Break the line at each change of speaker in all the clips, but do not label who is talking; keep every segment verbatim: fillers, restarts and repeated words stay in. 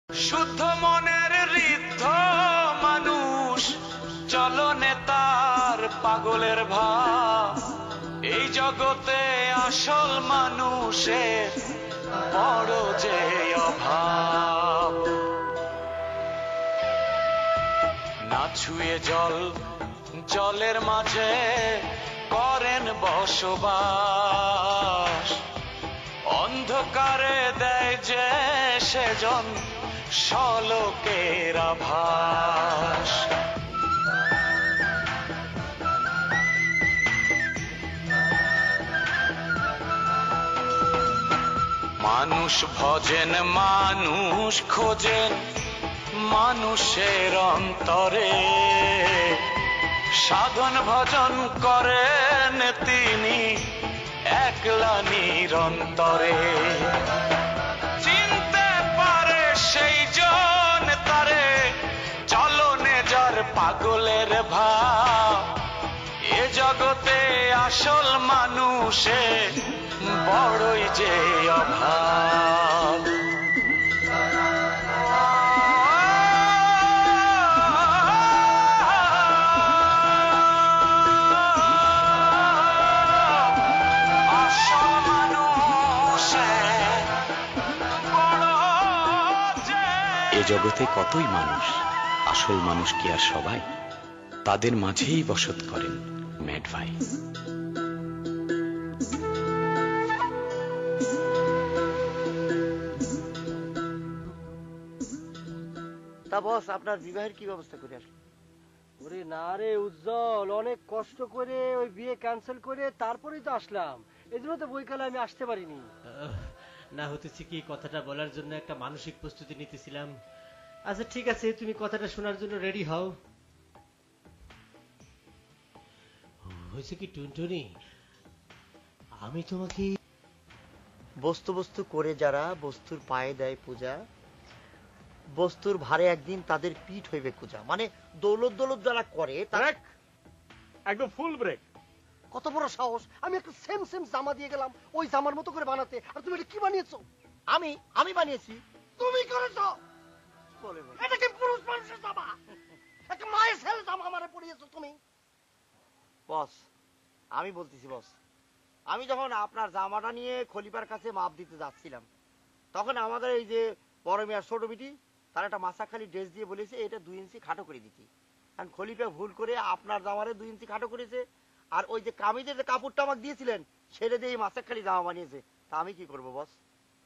শুদ্ধ মনের ঋদ্ধ মানুষ চলনে তার পাগলের ভাব। এই জগতে আসল মানুষের বড় যে অভাব। না ছুঁয়ে জল, জলের মাঝে করেন বসবাস। অন্ধকারে দেয় যে সেজন সলোকের আভাস। মানুষ ভজেন, মানুষ খোঁজেন মানুষের অন্তরে। সাধন ভজন করেন তিনি একলা নিরন্তরে। চিনতে পারে সেই জন তারে, চলনে যার পাগলের ভাব। এ জগতে আসল মানুষের বড়ই যে অভাব।
এ জগতে কতই মানুষ, আসল মানুষ কি আর সবাই? তাদের মাঝেই বসত করেন ম্যাড ভাই।
তা বস, আপনার বিবাহের কি ব্যবস্থা করে আসলো?
ওরে না রে উজ্জ্বল, অনেক কষ্ট করে ওই বিয়ে ক্যান্সেল করে তারপরেই তো আসলাম। এই জন্য তো বইকালে আমি আসতে পারিনি।
না হতেছি কি, কথাটা বলার জন্য একটা মানসিক প্রস্তুতি নিতেছিলাম। আচ্ছা ঠিক আছে, তুমি কথাটা শোনার জন্য রেডি হও। হয়েছে কি টুনটুনি, আমি তোমাকে
বস্তু বস্তু করে যারা বস্তুর পায়ে দেয় পূজা, বস্তুর ভারে একদিন তাদের পিঠ হইবে পূজা। মানে দৌলত দৌলত যারা করে
ব্রেক, একদম ফুল ব্রেক। কত বড় সাহস! আমি একটা সেম সেম জামা দিয়ে গেলাম ওই জামার মতো করে বানাতে, আর তুমি এটা কি বানিয়েছো?
আমি আমি বানিয়েছি?
তুমি করেছো?
বলে বলে।
এটা কি পুরুষ মানুষের জামা? একটা মায়ের ছেলে জামা আমারে পরিয়েছো তুমি।
বস, আমি বলতেছি বস, আমি যখন আপনার জামাটা নিয়ে খলিফার কাছে মাপ দিতে যাচ্ছিলাম, তখন আমাদের এই যে বড় মেয়ার ছোট বিটি, তার একটা মাসা খালি ড্রেস দিয়ে বলেছে এটা দুই ইঞ্চি খাটো করে দিতি। কারণ খলিফা ভুল করে আপনার জামারে দুই ইঞ্চি খাটো করেছে, আর ওই যে কামিজের যে কাপড়টা আমাকে দিয়েছিলেন সেটা দিয়ে মাসা খালি জামা বানিয়েছে। তা আমি কি করবো বস?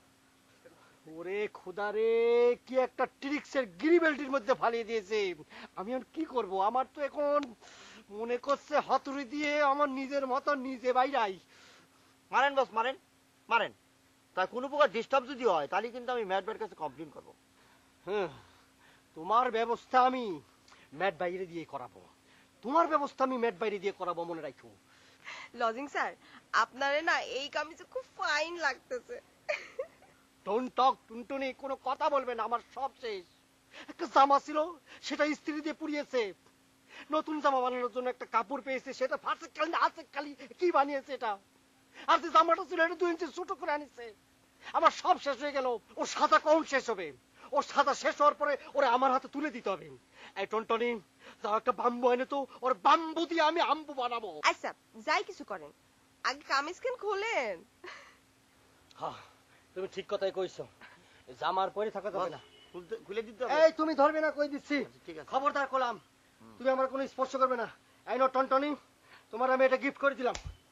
ওরে খোদা রে, কি একটা ট্রিক্সের গিরিবেল্টির মধ্যে ফালিয়ে দিয়েছে। আমি আর কি করব? আমার তো এখন মনে করছে হাতুড়ি দিয়ে আমার নিজের মতো নিজে বাইরাই।
মারেন বস, মারেন মারেন। তা কোনো প্রকার ডিস্টার্ব যদি হয় তাহলে কিন্তু আমি ম্যাট ভাইয়ের কাছে কমপ্লেন করবো।
হ্যাঁ, তোমার ব্যবস্থা আমি ম্যাট বাইরে দিয়ে করাবো। তোমার ব্যবস্থা আমি ম্যাট বাইরে দিয়ে করাবো, মনে রাখো।
লজিং স্যার, আপনারে না এই কামিজে খুব ফাইন লাগতেছে।
ডোন্ট টক টুনটুনি, কোনো কথা বলবে না, আমার সব শেষ। একটা জামা ছিল, সেটা ইস্ত্রি দিয়ে পুড়িয়েছে। নতুন জামা বানানোর জন্য একটা কাপড় পেয়েছে, সেটা ফার্স্ট কালি না আছে কালি কি বানিয়েছে এটা। আর যে জামাটা ছিল এটা দুই ইঞ্চি ছোট করে আনিছে। আমার সব শেষ হয়ে গেল। ওর সাদা কখন শেষ হবে? ওর সাদা শেষ হওয়ার পরে ওরে আমার হাতে তুলে দিতে হবে। এই টনটনি, যাও একটা বাম্বু এনে তো, ওর বাম্বু দিয়ে আমি আম্বু বানাবো।
আচ্ছা যাই কিছু করেন, আগে কামিজ কেন খোলেন।
হ্যাঁ, তুমি ঠিক কথাই কইছো। জামার পরে থাকা যাবে না,
খুলে দিতে হবে।
এই তুমি ধরবে না, কই দিচ্ছি।
ঠিক আছে,
খবরদার করলাম, তুমি আমার কোনো স্পর্শ করবে না। এই নো টনটনি, তোমার আমি এটা গিফট করে দিলাম।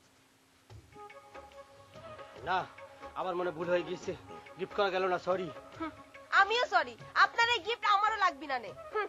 না, আমার মনে ভুল হয়ে গিয়েছে, গিফট করা গেল না, সরি।
আমিও সরি, আপনার এই গিফট আমারও লাগবে না নে।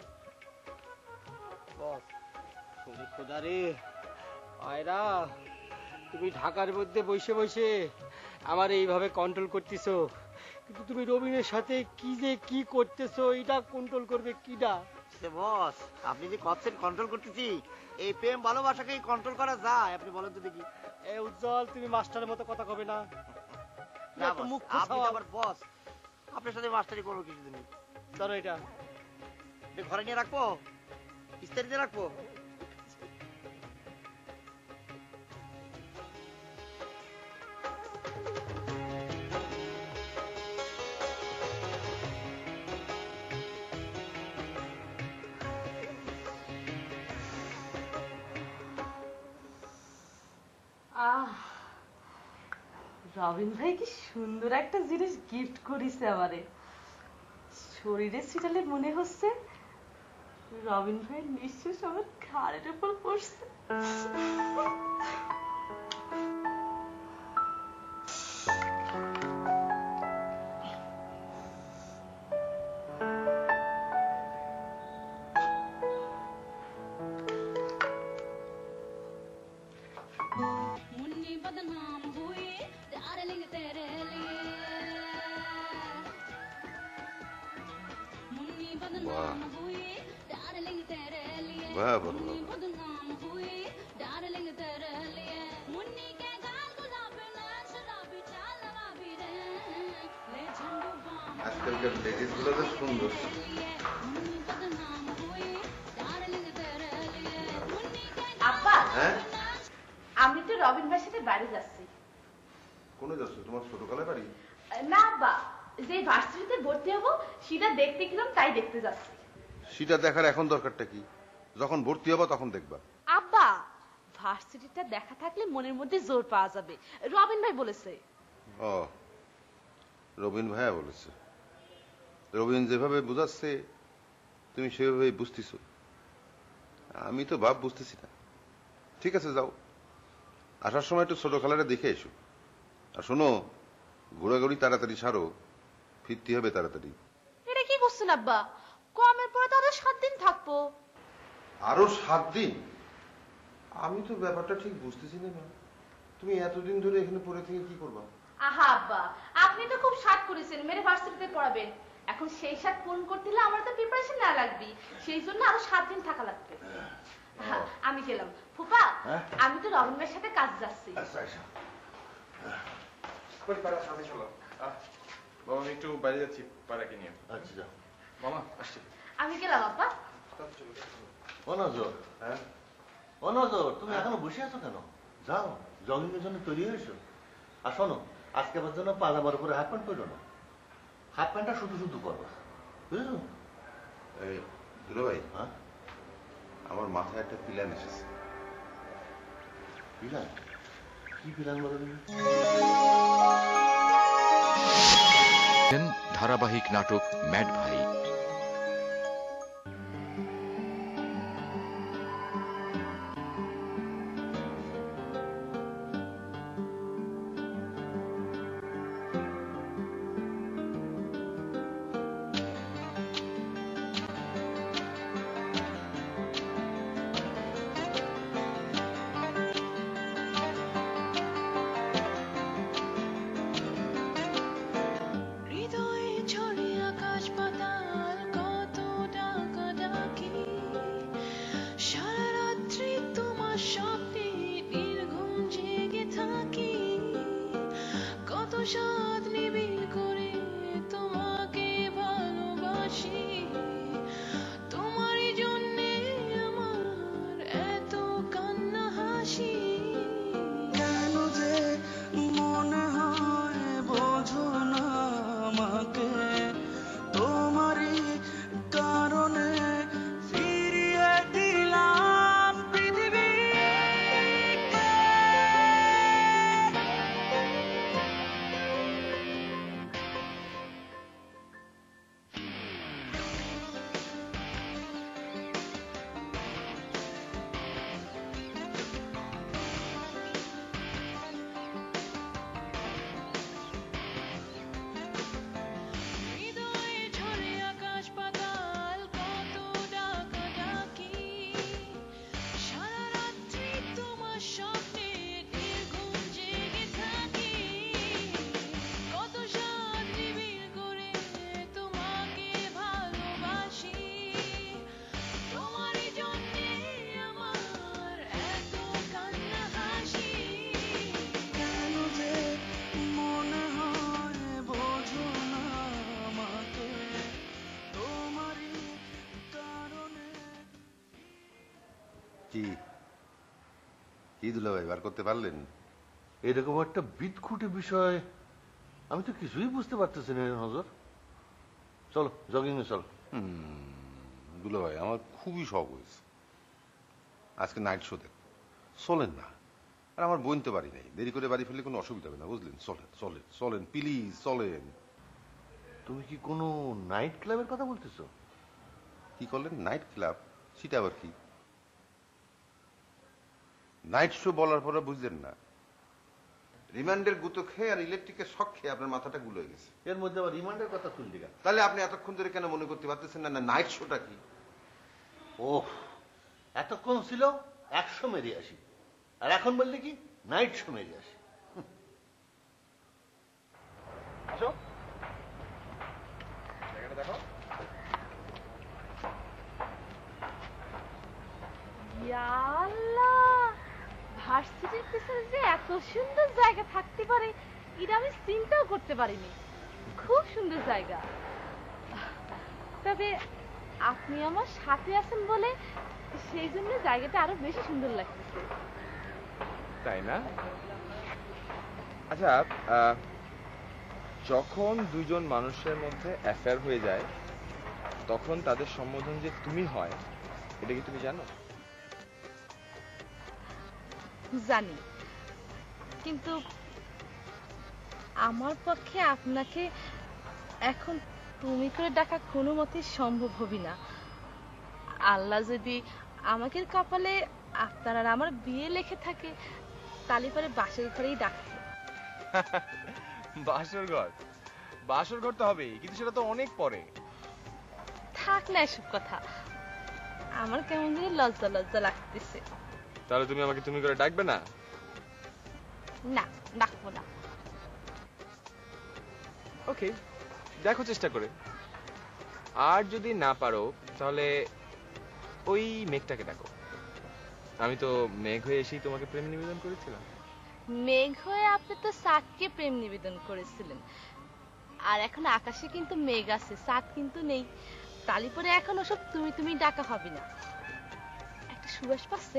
বস, ওরে খোদা রে, আয়রা, তুমি ঢাকার মধ্যে বসে বসে আমার এইভাবে কন্ট্রোল করতেছো, কিন্তু তুমি রবিনের সাথে কি যে কি করতেছো, এটা কন্ট্রোল করবে কিডা?
বস, আপনি যে কনসেন্ট কন্ট্রোল করতেছি, এই প্রেম ভালোবাসাকে কন্ট্রোল করা যায়? আপনি বলেন তো দেখি।
এই উজ্জ্বল, তুমি মাস্টারের মতো কথা কবে না।
না বস, আপনি তো আবার বস, আপনার সাথে মাস্টারি করবো কিছুদিন।
ধরো এটা,
ঘরে নিয়ে রাখবো, ইস্তারি দিয়ে রাখবো।
আহ রবিন ভাই কি সুন্দর একটা জিনিস গিফট করিছে আমারে। শরীরে ছিটালে মনে হচ্ছে রবিন ভাইয়ের নিঃশ্বাস আমার ঘাড়ের উপর পড়ছে।
আজকালকার লেডিস গুলো তো সুন্দর।
আব্বা,
হ্যাঁ
আমি তো রবিন ভাইয়ের সাথে বাইরে যাচ্ছি।
কোনে যাচ্ছ? তোমার ছোটকালের বাড়ি?
না আব্বা, যে ভার্সিটিতে ভর্তি হবো সেটা দেখতে গেলাম, তাই দেখতে যাচ্ছি।
সেটা দেখার এখন দরকারটা কি? যখন ভর্তি হবো তখন দেখবা।
আব্বা, ভার্সিটিটা দেখা থাকলে মনের মধ্যে জোর পাওয়া যাবে, রবিন ভাই বলেছে।
ও, রবিন ভাইয়া বলেছে। রবিন যেভাবে বুঝাচ্ছে তুমি সেভাবে বুঝতেছ। আমি তো ভাব বুঝতেছি না। ঠিক আছে, যাও, আসার সময় একটু ছোট খালারে দেখে এসো। আর শোনো, ঘোরাঘুরি তাড়াতাড়ি ছাড়ো, ফিরতে হবে তাড়াতাড়ি।
এটা কি করছেন আব্বা? কমের পরে তো আরো সাত দিন থাকবো।
আরো সাত দিন? আমি তো ব্যাপারটা ঠিক বুঝতেছি না। তুমি এতদিন ধরে এখানে পড়ে থেকে কি করবা?
আহা আব্বা, আপনি তো খুব সাত করেছেন মেরে ভার্সিটিতে পড়াবেন। এখন সেই সাত পূরণ করতে হলে আমার তো প্রিপারেশন না লাগবে, সেই জন্য আরো সাত দিন থাকা লাগবে। আমি গেলাম। ফুপা, আমি তো রবিন ভাইয়ের সাথে কাজ যাচ্ছি।
বাবা, আমি একটু বাইরে যাচ্ছি পাড়াকে নিয়ে।
আচ্ছা যাও
মামা, আসছি।
আমি গেলাম আব্বা।
অনজর, হ্যাঁ অনজর, তুমি এখনো বসে আছো কেন? যাও, জগিং এর জন্য তৈরি হয়েছো। আর শোনো, আজকে আমার জন্য পাজামার উপরে হাফ প্যান্ট পরো না, হাফ প্যান্টটা শুধু শুধু করবা, বুঝলো?
এই দুলো ভাই, হ্যাঁ, আমার মাথায় একটা প্ল্যান এসেছে।
প্ল্যান? কি প্ল্যান বলো তুমি?
ধারাবাহিক নাটক ম্যাড ভাই।
কি দুলা ভাই, বার করতে পারলেন?
এরকম একটা বিদঘুটে বিষয় আমি তো কিছুই বুঝতে পারতেছি না নজর। চলো জগিং এ চল।
দুলা ভাই, আমার খুবই শখ হয়েছে আজকে নাইট শো দেখ, চলেন না? আর আমার বোন তো বাড়ি নেই, দেরি করে বাড়ি ফেললে কোনো অসুবিধা হবে না, বুঝলেন? চলেন চলেন চলেন প্লিজ চলেন।
তুমি কি কোনো নাইট ক্লাবের কথা বলতেছো?
কি করলেন? Night club? সেটা আবার কি? নাইট শো বলার পরে বুঝলেন না? রিমান্ডের গুতো খেয়ে আর ইলেকট্রিকের শক খেয়ে আপনার মাথাটা গুলো হয়ে গেছে।
এর মধ্যে আবার রিমান্ডের কথা তুললি কেন?
তাহলে আপনি এতক্ষণ ধরে কেন মনে করতে পারতেছেন না নাইট শোটা কি?
ওহ, এতক্ষণ ছিল একশো মেরে আসি, আর এখন বললে কি নাইট শো মেরে আসি।
আসো, জায়গাটা দেখো।
ভার্সিটির পিছনে যে এত সুন্দর জায়গা থাকতে পারে এটা আমি চিন্তাও করতে পারিনি। খুব সুন্দর জায়গা। তবে আপনি আমার সাথে আছেন বলে সেই জন্য জায়গাটা আরো বেশি সুন্দর লাগতেছে।
তাই না? আচ্ছা, যখন দুজন মানুষের মধ্যে অ্যাফেয়ার হয়ে যায় তখন তাদের সম্বোধন যে তুমি হয়, এটা কি তুমি জানো?
জানি, কিন্তু আমার পক্ষে আপনাকে এখন তুমি করে ডাকা কোনো মতে সম্ভব হবে না। আল্লাহ যদি আমাকে কপালে আপনার আর আমার বিয়ে লেখে থাকে তাহলে পরে বাসর ঘরেই ডাকবে।
বাসর ঘর? বাসর ঘর তো হবেই, কিন্তু সেটা তো অনেক পরে।
থাক না এসব কথা, আমার কেমন যেন লজ্জা লজ্জা লাগতেছে।
তাহলে তুমি আমাকে তুমি করে ডাকবে না?
না, ডাকবো না।
ওকে, দেখো চেষ্টা করে। আর যদি না পারো তাহলে ওই মেঘটাকে ডাকো। আমি তো মেঘ হয়ে এসেই তোমাকে প্রেম নিবেদন করেছিলাম।
মেঘ হয়ে আপনি তো চাঁদকে প্রেম নিবেদন করেছিলেন, আর এখন আকাশে কিন্তু মেঘ আছে, চাঁদ কিন্তু নেই। তালি পরে এখন ওসব তুমি তুমি ডাকা হবে না। একটা সুবাস পাচ্ছেন?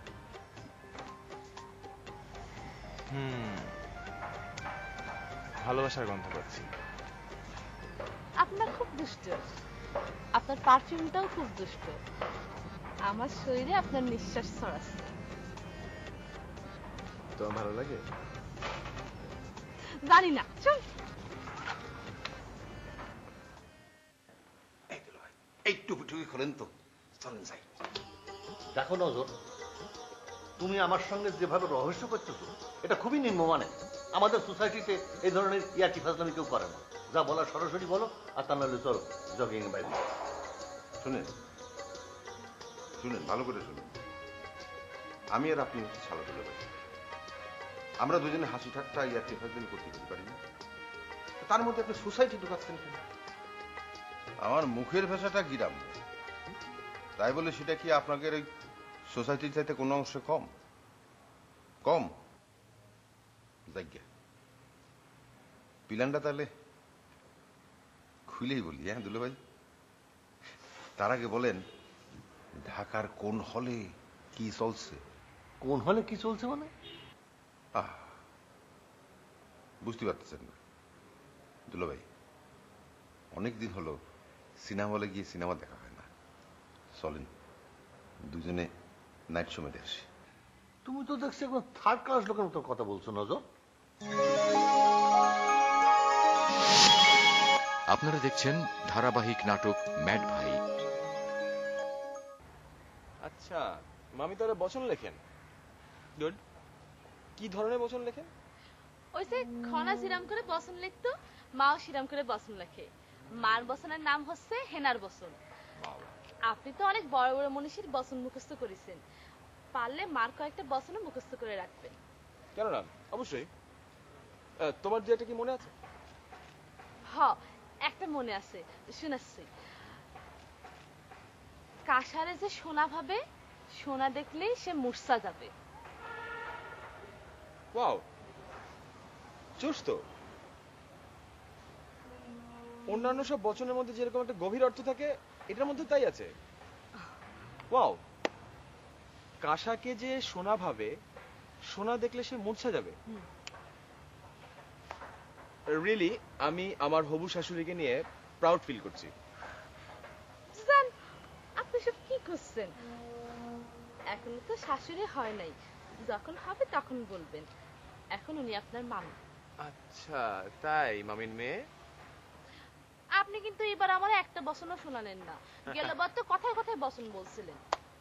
হুম, ভালোবাসার গন্ধ পাচ্ছি।
আপনার খুব দুষ্ট, আপনার পারফিউমটাও খুব দুষ্ট। আমার শরীরে আপনার নিঃশ্বাস ছড়াচ্ছে।
তোমার ভালো লাগে?
জানি না, চল।
এই টুপি টুপি খোলেন তো, চলেন যাই।
দেখো নজর, তুমি আমার সঙ্গে যেভাবে রহস্য করতেছো এটা খুবই নিম্নমানের। আমাদের সোসাইটিতে এই ধরনের ইয়ার্কি ফাজলামি কেউ করে না। যা বলার সরাসরি বলো, আর তা নাহলে চলো জগিং এর বাইরে।
শুনেন শুনেন ভালো করে শুনেন, আমি আর আপনি হচ্ছে ছাড়া তুলে পাই। আমরা দুজনে হাসি ঠাট্টা ইয়ার্কি ফাজলামি করতে পারি না, তার মধ্যে আপনি সোসাইটি ঢুকাচ্ছেন কেন? আমার মুখের ভাষাটা গিরাম, তাই বলে সেটা কি আপনাকে ওই সোসাইটির চাইতে কোনো অংশে কম? কম জায়গা প্ল্যানটা তাহলে খুলেই বলি। হ্যাঁ দুলে ভাই, তার আগে বলেন ঢাকার কোন হলে কি চলছে?
কোন হলে কি চলছে মানে?
আহ, বুঝতে পারতেছেন না দুলো ভাই, অনেকদিন হলো সিনেমা হলে গিয়ে সিনেমা দেখা হয় না। চলেন দুজনে নাইট শো মেরে আসি।
তুমি তো দেখছি একদম থার্ড ক্লাস লোকের মতো কথা বলছো নজর।
আপনারা দেখছেন ধারাবাহিক নাটক ম্যাড ভাই।
আচ্ছা, মামি তাহলে বচন লেখেন? গুড। কি ধরনের বচন লেখেন?
ওই যে খনা সিরাম করে বসন লিখতো, মাও সিরাম করে বসন লেখে। মার বসনের নাম হচ্ছে হেনার বসন। আপনি তো অনেক বড় বড় মনীষীর বচন মুখস্থ করেছেন, পারলে মার কয়েকটা বচনও মুখস্থ করে রাখবেন।
কেন না, অবশ্যই। তোমার যে একটা কি মনে আছে?
হ, একটা মনে আছে, শুনাচ্ছি। কাশারে যে সোনা ভাবে, সোনা দেখলেই সে মূর্ছা যাবে।
ওয়াও, চুস তো। অন্যান্য সব বচনের মধ্যে যেরকম একটা গভীর অর্থ থাকে, এটার মধ্যে তাই আছে। ওয়াও, কাশাকে যে সোনা ভাবে, সোনা দেখলে সে মূর্ছা যাবে। রিয়েলি আমি আমার হবু শাশুড়িকে নিয়ে প্রাউড ফিল করছি।
আপনি সব কি করছেন? এখনো তো শাশুড়ি হয় নাই, যখন হবে তখন বলবেন, এখন উনি আপনার মামি।
আচ্ছা তাই, মামির মেয়ে?
আপনি কিন্তু এবার আমার একটা বচনও শোনালেন না, গেলবার তো কথায় কথায় বচন বলছিলেন।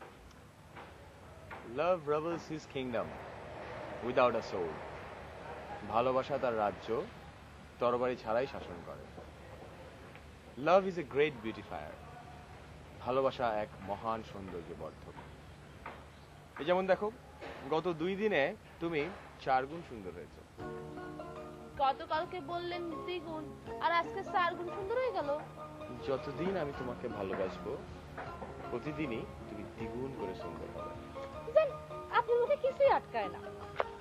Love ravels his kingdom without a soul. ভালোবাসা তার রাজ্য তরবারি ছাড়াই শাসন করে। Love is a great beautifier. ভালোবাসা এক মহান সৌন্দর্য বর্ধক। এই যেমন দেখো, গত দুই দিনে তুমি চার গুণ সুন্দর হয়েছে।
গতকালকে বললেন দ্বিগুণ, আর আজকে চার গুণ সুন্দর হয়ে গেল।
যতদিন আমি তোমাকে ভালোবাসবো প্রতিদিনই তুমি দ্বিগুণ করে সুন্দর হবে।
জান, আপনি মুখে কিছুই আটকায় না।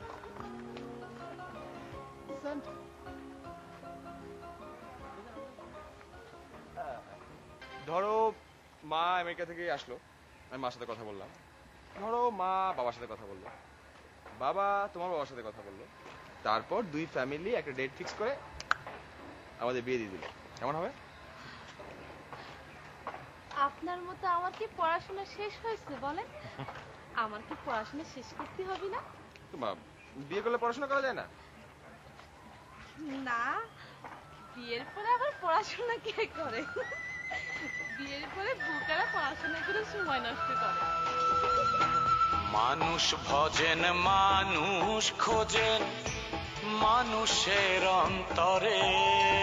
ধরো মা আমেরিকা থেকে আসলো, আমি মার সাথে কথা বললাম। ধরো মা বাবার সাথে কথা বললো, বাবা তোমার বাবার সাথে কথা বললো, তারপর দুই ফ্যামিলি একটা ডেট ফিক্স করে আমাদের বিয়ে দিয়ে দিল, কেমন হবে?
আপনার মতো আমার কি পড়াশোনা শেষ হয়েছে বলেন? আমার কি পড়াশোনা শেষ করতে হবে না?
বিয়ে করলে পড়াশোনা করা যায় না?
না, বিয়ের পরে আবার পড়াশোনা কে করে? বিয়ের পরে বুকারা পড়াশোনা করে সময় নষ্ট করে।
মানুষ ভজেন মানুষ খোঁজেন মানুষের অন্তরে।